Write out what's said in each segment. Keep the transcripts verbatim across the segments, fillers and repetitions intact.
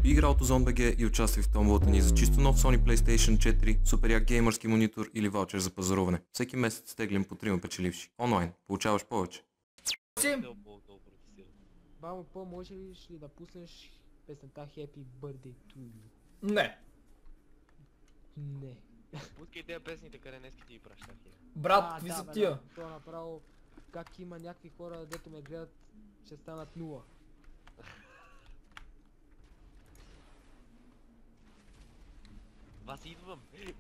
Игра от OzoneBG и участвай в томболата ни за чисто нов Sony PlayStation четири, супер як геймърски монитор или ваучер за пазаруване. Всеки месец теглим по трима печеливши. Онлайн. Получаваш повече. Бамо, по-може ли да пуснеш песента Happy Birthday to you? Не. Не. Пускай тези песните, къде днески ти ги пращах. Брат, какви да, са бе, тия? да, това направо, как има някакви хора, дето ме гледат, ще станат нула. Аз идвам.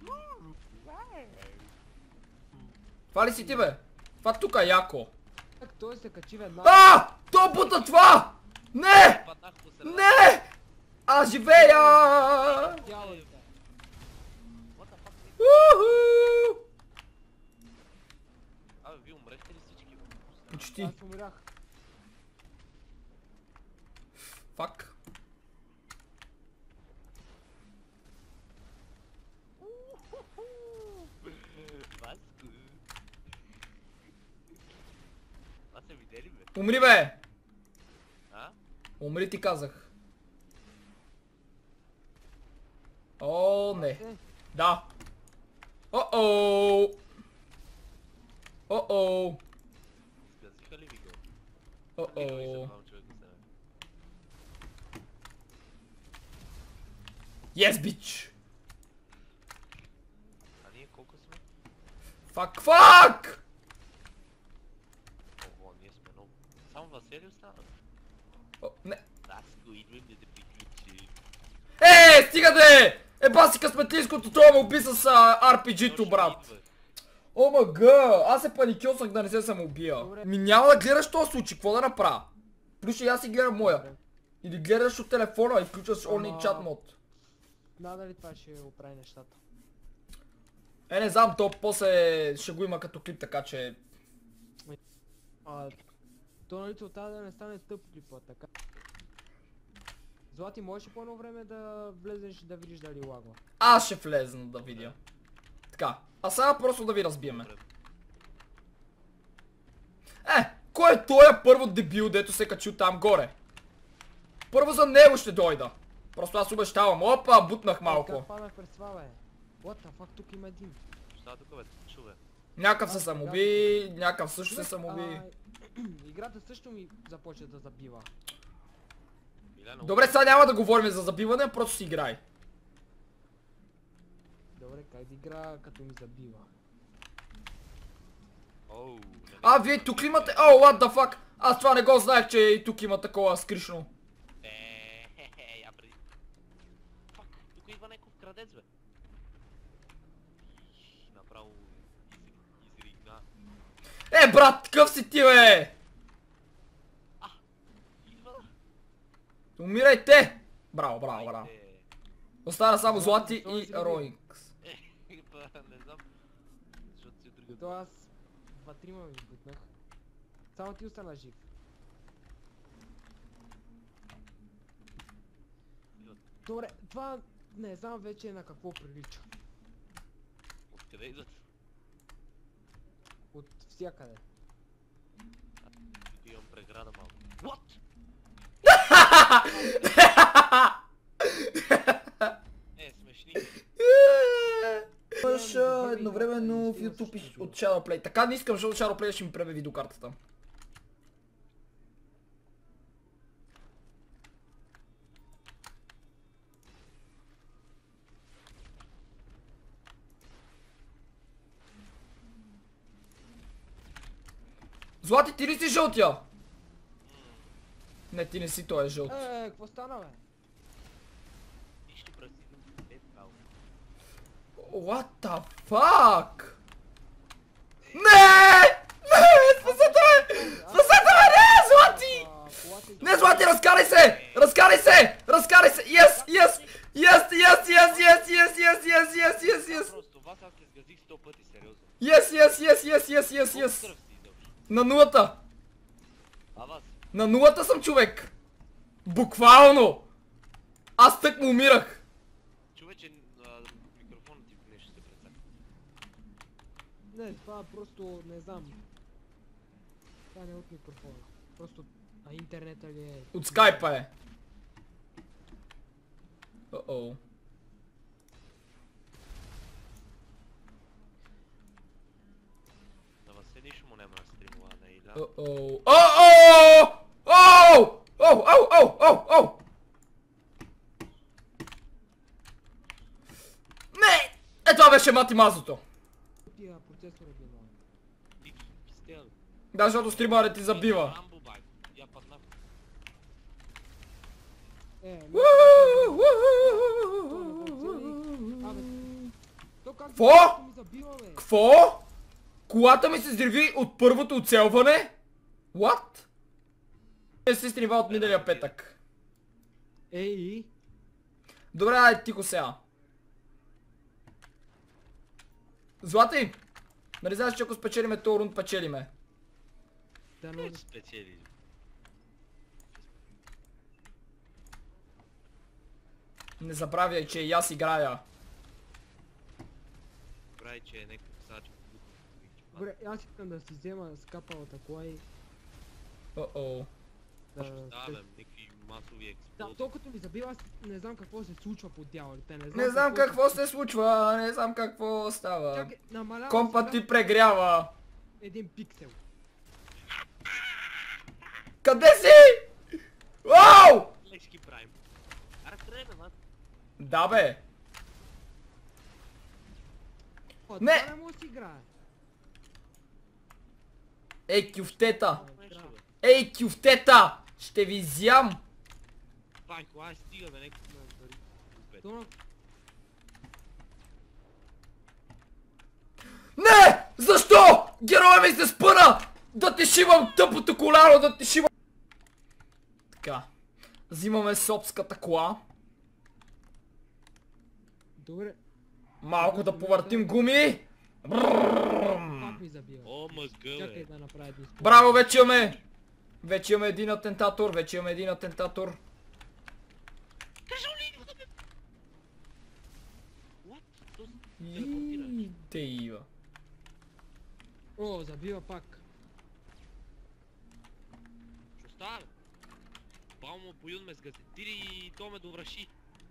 Това ли си ти, бе? Това тука е яко. Как той се качи веднага? А! То бута това! Не! Паднах по средата. Не! Аз живея! Дяволите. What the fuck? Уху! Абе, вие умрехте ли всички? Почти. Аз умрях. Фак. Васко. Това се видели, бе? Умри, бе! А? Умри, ти казах. О, не. Да. О-о! О-о! Сгазиха ли ви го? О-о! Двама човека с тебе. Yes, bitch! А ние колко сме? Фак, фак! Ого, ние сме много. Само Василий остана. О, не. Васко, идвам да те приключи. Е, стига де! Е, баси късметлийското, това ме уби с ар пи джи-то, брат. О, мага, аз се паникьосах да не се самоубия. Ми няма да гледаш този случай, какво да направя? Плюс и аз си гледам моя. Или гледаш от телефона и включваш only chat мод. Надали това ще оправи нещата? Е, не знам, то после ще го има като клип, така че... А, то нали целта да не стане тъп клипа, така. Злати, можеш ли по едно време да влезеш и да видиш дали лагва? Аз ще влезна да видя. Така, а сега просто да ви разбиеме. Е, кой е той първо дебил, дето се качил там горе? Първо за него ще дойда. Просто аз обещавам. Опа, бутнах малко. Как паднах през това, бе? What the fuck, тук има един. Šta тук, бе? Чуве. Някакъв се самоуби, някакъв също се самоуби. А, играта също ми започва да забива. Миляна, Добре, сега няма да говорим за забиване, просто си играй. Добре, как да игра като ми забива? Оу, не, А, вие тук ли имате? О, what the fuck? Аз това не го знаех, че и тук има такова скришно. Е, хе-хе, я преди. Фак, тук идва някакъв крадец, бе. Иш, направо из- изригна. Е, брат, такъв си ти, бе! А, идва. Умирайте! Браво, браво, браво. Айде. Остана само Злати и Роинкс. Е, па, не знам. Защото си от другата. То аз два-трима ми бутнах. Само ти остана жив. Добре, това не знам вече на какво прилича. Откъде идват? От всякъде. Тук имам преграда малко. What? Е, смешни. Имаш едновременно в YouTube от Shadowplay. Така не искам, защото Shadowplay ще ми пребе видеокартата. Злати, ти ли си жълтия? Не, ти не си, той е жълт. Е, какво стана, бе? Нищо пръстидно. Е, право. What the fuck? Не! Не! Спасете ме! Спасете ме! Не, Злати! Не, Злати, разкарай се! Разкарай се! Разкарай се! Yes! Yes! Yes! Yes! Yes! Yes! Yes! Yes! Yes! Yes! Yes! Yes! Просто вас аз се сгазих сто пъти, сериозно. Yes! Yes! Yes! Yes! Yes! Yes! Колко Yes! кръв си изобщо? На нулата! А вас? На нулата съм, човек! Буквално! Аз тък му умирах! Човече, а, микрофонът ти нещо се прецака. Не, това просто не знам. Това не е от микрофона. Просто, а интернета ли е? От скайпа е. О-о. На Василий нищо му няма на стримова, не и да. О-о. О-о! Оу! Оу, оу, оу, оу, оу! Не! Е, това беше мати мазото. Тия процесора бе много. Ти пистел. Да, защото стримарът ти забива. Рамбо, бай. Я паднах. Е, Уу, уу, Абе, то как Фо? ми забива, бе? Кво? Колата ми се взриви от първото оцелване? What? Не си стрима от миналия петък. Ей, Добре, дай тихо сега. Злати! Нали знаеш, че ако спечелиме този рунд, печелиме? да но... Спечели. Не забравяй, че и аз играя. Прави, че е някакъв сачен. Добре, аз искам да си взема скапалата кола и О-о. да... Да, бе, някакви масови Да, експлозии. то като ми забива, аз не знам какво се случва под дяволите, не знам... Не знам какво се случва, не знам какво става. Чакай, намалява Компът сега ти прегрява. един пиксел. Къде си? Вау! Лешки правим. Аре, трябва, мат. Да бе. О, Не! това не може да си играе. Ей, кюфтета. Нещо, бе. Ей, кюфтета! Ще ви изям. Пайко, ай стига, бе, някакъв ме дари. Опет. То на... Не! Защо? Героя ми се спъна! Да ти шивам тъпото коляно, да ти шивам... Така. Взимаме собската кола. Добре, Малко да повъртим гуми. пак ми забива. О, мъзга, Чакай бе. да направя един спорт. Браво, вече имаме! Вече имаме един атентатор, вече имаме един атентатор. Кажа ли? What? То се телепортира. И... Дейва. О, забива пак. Що става, бе? Бал му поюн ме сгъзе. Тири и то ме довраши.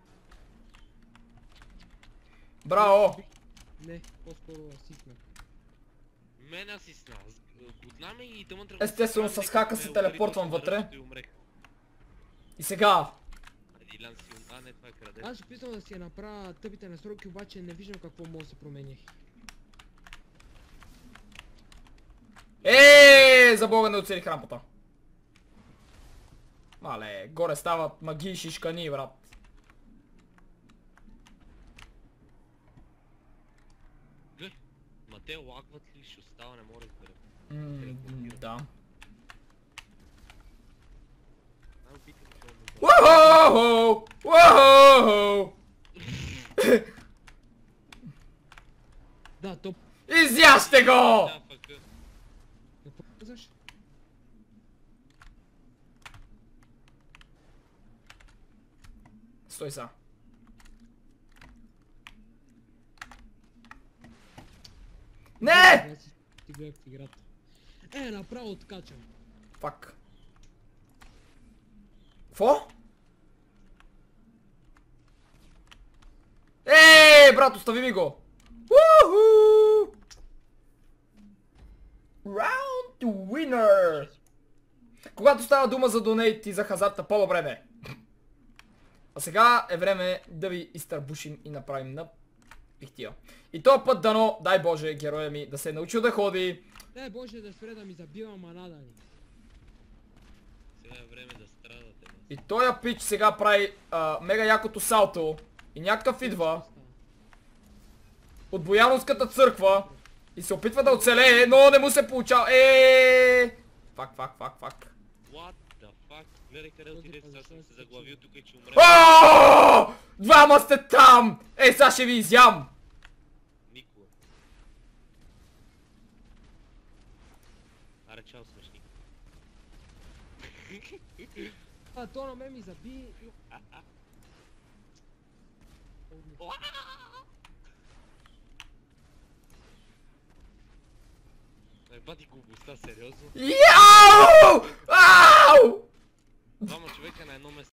Браво! Не, по-скоро асисна. Мене си сна. Отна ме и тъмън Естествено, с хака се телепортвам вътре. И сега. Дилан си, а не, това е краде. Аз ще писам да си я направя тъпите настройки, обаче не виждам какво може да се промени. Еее, за бога не оцелих рампата. Мале, горе стават магии шишкани, брат. Гле, ма те лагват ли, ще остава, не мога да разбера. Ммм, да. Ай, опитам, че ме ме Уахо! Уахо! Да, то... Изяжте го! Да, фака. Какво казваш? Стой са. Не! Аз си ти гледах в играта. Е, направо откачам. Фак. Фо? Ей, брат, остави ми го! Уху! Round winner! Когато става дума за донейт и за хазарта, по-добре не. А сега е време да ви изтърбушим и направим на пихтия. И този път дано, дай Боже, героя ми да се е научил да ходи. Дай Боже да спре да ми забива манада ни. Сега е време да страдате. бе. И този пич сега прави а, мега якото салто. И някакъв идва от Бояновската църква и се опитва да оцелее, но не му се получава. Еее! Фак, фак, фак, фак. What the fuck? Гледай къде отиде, сега съм се заглавил тук и че умре. О! Двама сте там! Ей, сега ще ви изям! Никога. Аре, чао, смешник. А, то на мен ми заби... Ебати глупостта, сериозно. Яу! Ау! Двама човека на едно место.